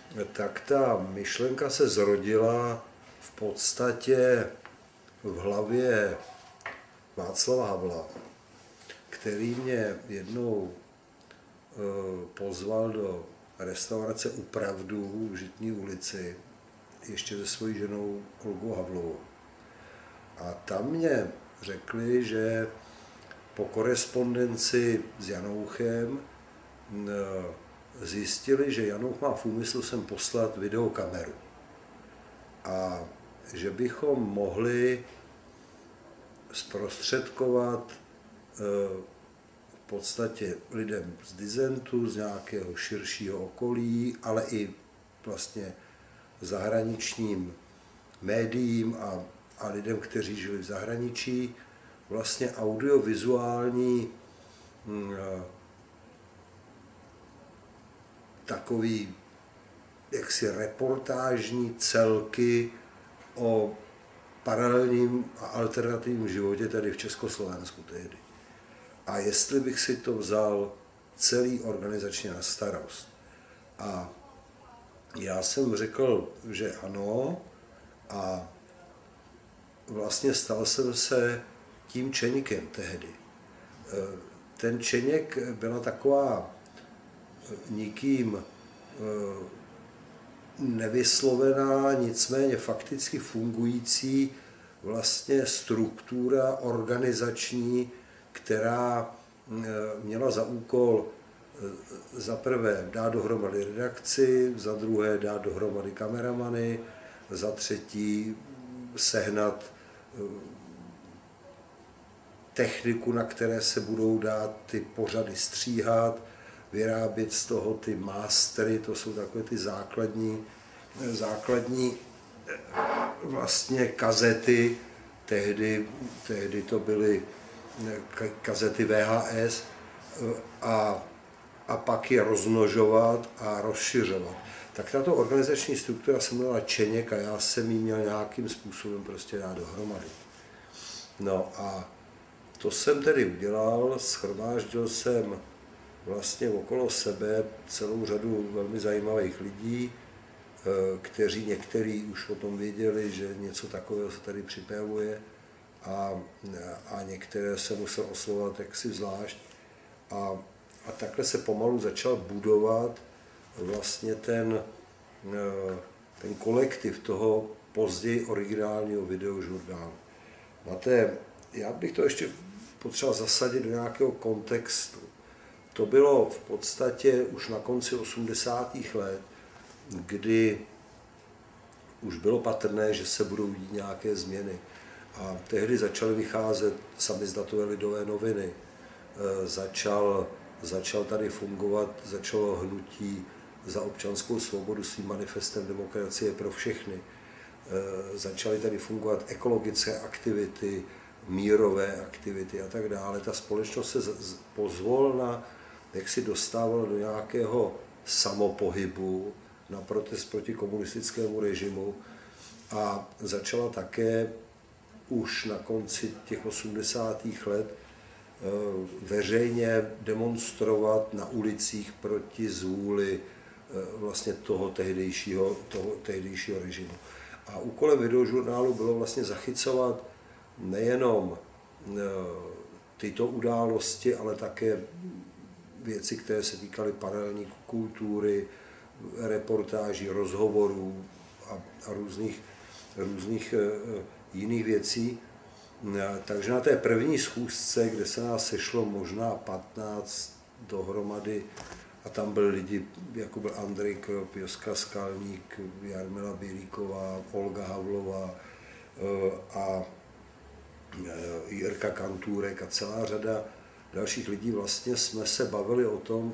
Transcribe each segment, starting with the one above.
tak ta myšlenka se zrodila v podstatě v hlavě Václava Havla, který mě jednou pozval do restaurace U Pravdu v Žitní ulici, ještě se svojí ženou Olgou Havlovou. A tam mě řekli, že po korespondenci s Janouchem zjistili, že Janouch má v úmyslu sem poslat videokameru. A že bychom mohli zprostředkovat v podstatě lidem z disentu, z nějakého širšího okolí, ale i vlastně zahraničním médiím a lidem, kteří žili v zahraničí, vlastně audiovizuální takový jaksi reportážní celky o paralelním a alternativním životě tady v Československu tehdy. A jestli bych si to vzal celý organizačně na starost. A já jsem řekl, že ano, a vlastně stal jsem se tím Čeníkem tehdy. Ten Čeněk byla taková nikým nevyslovená, nicméně fakticky fungující vlastně struktura organizační, která měla za úkol za prvé dát dohromady redakci, za druhé dát dohromady kameramany, za třetí sehnat techniku, na které se budou dát ty pořady stříhat, vyrábět z toho ty mastery, to jsou takové ty základní vlastně kazety, tehdy to byly kazety VHS a pak je rozmnožovat a rozšiřovat. Tak tato organizační struktura se jmenovala Čeněk a já jsem ji měl nějakým způsobem prostě dát dohromady. No a to jsem tedy udělal, shromáždil jsem vlastně okolo sebe celou řadu velmi zajímavých lidí, kteří někteří už o tom věděli, že něco takového se tady připravuje a některé se musel oslovovat jaksi zvlášť. A takhle se pomalu začal budovat vlastně ten kolektiv toho později originálního videožurnálu. Já bych to ještě potřeboval zasadit do nějakého kontextu. To bylo v podstatě už na konci 80. let, kdy už bylo patrné, že se budou dít nějaké změny. A tehdy začaly vycházet samizdatové Lidové noviny. Začal tady fungovat, začalo hnutí za občanskou svobodu svým manifestem Demokracie pro všechny. Začaly tady fungovat ekologické aktivity, mírové aktivity a tak dále. Ta společnost se pozvolna jak si dostávala do nějakého samopohybu na protest proti komunistickému režimu a začala také už na konci těch 80. let veřejně demonstrovat na ulicích proti zvůli vlastně toho tehdejšího režimu. A úkolem videožurnálu bylo vlastně zachycovat nejenom tyto události, ale také věci, které se týkaly paralelní kultury, reportáží, rozhovorů a různých jiných věcí. Takže na té první schůzce, kde se nás sešlo možná 15 dohromady, a tam byli lidi, jako byl Andrej Krop, Joska Skalník, Jarmila Bělíková, Olga Havlová a Jirka Kantůrek a celá řada dalších lidí, vlastně jsme se bavili o tom,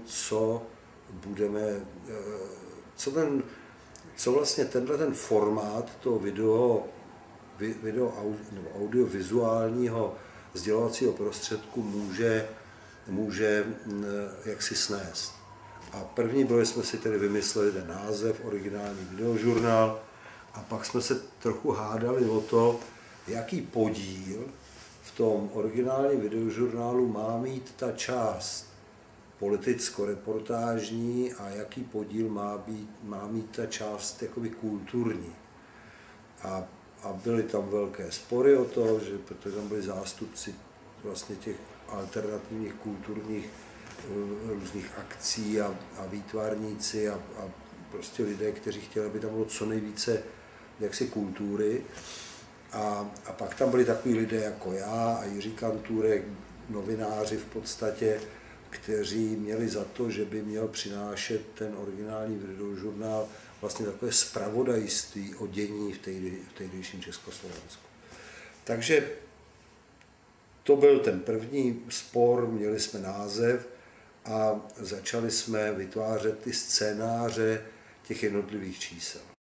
co vlastně ten formát toho audiovizuálního sdělovacího prostředku může jaksi snést. A první byli jsme si tedy vymysleli ten název, originální videožurnál, a pak jsme se trochu hádali o to, jaký podíl v tom originálním videožurnálu má mít ta část politicko-reportážní a jaký podíl má mít ta část jakoby kulturní. A byly tam velké spory o to, že protože tam byli zástupci vlastně těch alternativních kulturních různých akcí a výtvarníci a prostě lidé, kteří chtěli, aby tam bylo co nejvíce jaksi kultury. A pak tam byli takový lidé jako já a Jiří Kantůrek, novináři v podstatě, kteří měli za to, že by měl přinášet ten originální videožurnál vlastně takové zpravodajství o dění v tehdejším Československu. Takže to byl ten první spor, měli jsme název a začali jsme vytvářet ty scénáře těch jednotlivých čísel.